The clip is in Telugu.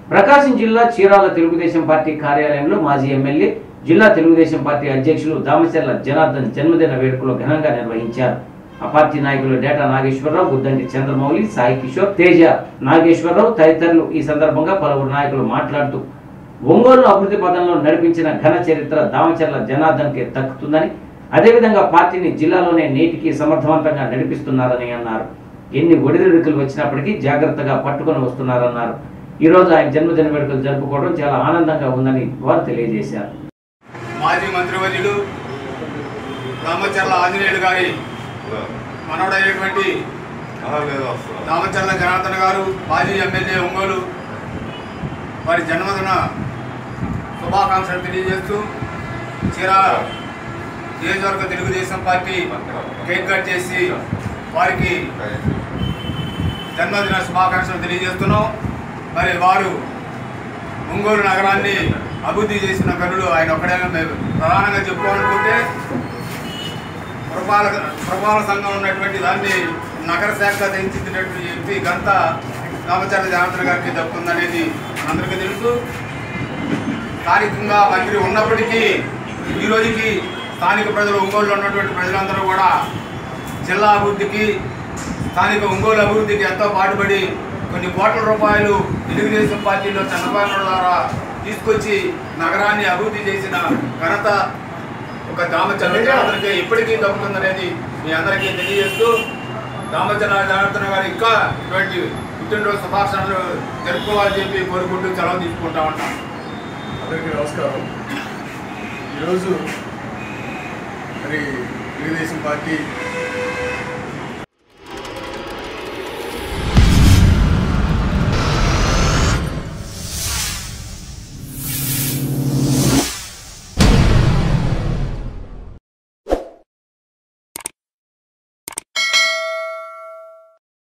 ప్రకాశం జిల్లా చీరాల తెలుగుదేశం పార్టీ కార్యాలయంలో మాజీ ఎమ్మెల్యే జిల్లా తెలుగుదేశం పార్టీ అధ్యక్షులు దామచర్ల జనార్దన్ జన్మదిన వేడుకలు ఘనంగా నిర్వహించారు. ఆ పార్టీ నాయకులు డేటా నాగేశ్వరరావు, గుద్దంటి చంద్రమౌళి, సాయి కిషోర్, తేజ నాగేశ్వరరావు తదితరులు ఈ సందర్భంగా పలువురు నాయకులు మాట్లాడుతూ ఒంగోలు అభివృద్ధి పథంలో నడిపించిన ఘన చరిత్ర దామచర్ల జనార్దన్కి దక్కుతుందని, అదేవిధంగా పార్టీని జిల్లాలోనే నేటికి సమర్థవంతంగా నడిపిస్తున్నారని అన్నారు. ఎన్ని ఒడిదుడుకులు వచ్చినప్పటికీ జాగ్రత్తగా పట్టుకొని వస్తున్నారన్నారు. ఈ రోజు ఆయన జన్మదిన వేడుకలు జరుపుకోవడం చాలా ఆనందంగా ఉందని వారు తెలియజేశారు. మాజీ మంత్రివర్యులు దామచర్ల ఆంజనేయులు గారి మనవడైనటువంటి దామచర్ల జనార్దన్ గారు, మాజీ ఎమ్మెల్యే ఒంగోలు, వారి జన్మదిన శుభాకాంక్షలు తెలియజేస్తూ చీరాల నియోజకవర్గ తెలుగుదేశం పార్టీ కేక్ కట్ చేసి వారికి జన్మదిన శుభాకాంక్షలు తెలియజేస్తున్నాం. మరి వారు ఒంగోలు నగరాన్ని అభివృద్ధి చేసిన గనులు ఆయన ఒక్కడైనా మేము ప్రధానంగా చెప్పుకోవాలనుకుంటే పురపాలక సంఘం ఉన్నటువంటి దాన్ని నగర శాఖ తెంచినటువంటి చెప్పి గంత దామచర్ల జనార్దన్ గారికి దక్కుతుందనేది అందరికీ తెలుసు. స్థానికంగా మంత్రి ఉన్నప్పటికీ ఈ రోజుకి స్థానిక ప్రజలు, ఒంగోలులో ఉన్నటువంటి ప్రజలందరూ కూడా జిల్లా అభివృద్ధికి, స్థానిక ఒంగోలు అభివృద్ధికి ఎంతో పాటుపడి కొన్ని కోట్ల రూపాయలు తెలుగుదేశం పార్టీలో చంద్రబాబు ద్వారా తీసుకొచ్చి నగరాన్ని అభివృద్ధి చేసిన ఘనత ఒక దామచర్ల జనార్దన్కి ఇప్పటికీ దక్కుతుందనేది మీ అందరికీ తెలియజేస్తూ, దామచర్ల జనార్దన్ గారు ఇంకా ఇటువంటి పుట్టినరోజు శుభాకాంక్షలు జరుపుకోవాలని చెప్పి కోరుకుంటూ సెలవు తీసుకుంటా ఉంటాం. అందరికీ నమస్కారం. ఈరోజు మరి తెలుగుదేశం పార్టీ